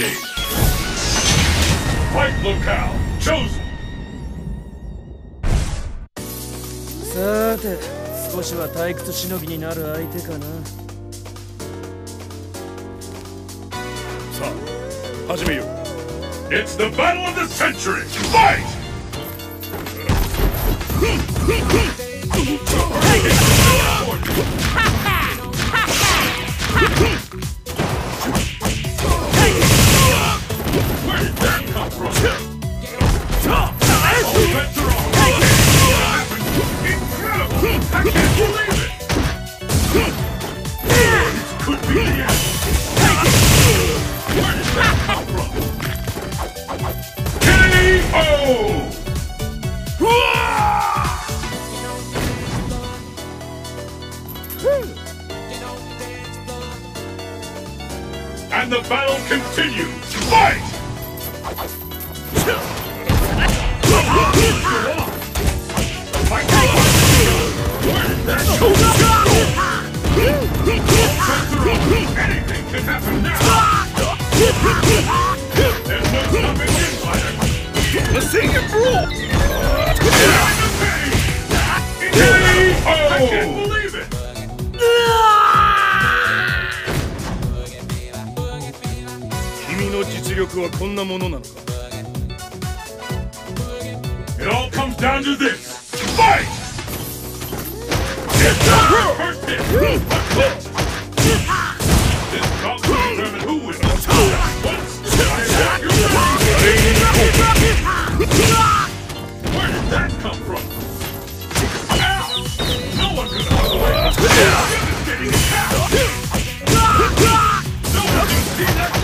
ready! Fight locale chosen! さて、少しは退屈しのぎになる相手かな。 さあ、始めよう。It's the battle of the century! Fight! Where did that come from? I can't believe it! This could be the end! Where did that come from? K.O. And the battle continues! Fight! Anything can happen now! There's no stopping this fighter! Let's see him roll! I can't believe it! It all comes down to this! Fight! It's the first hit! This bout will determine who wins. Where did that come from? No one could have away. Devastating attack! No one can see that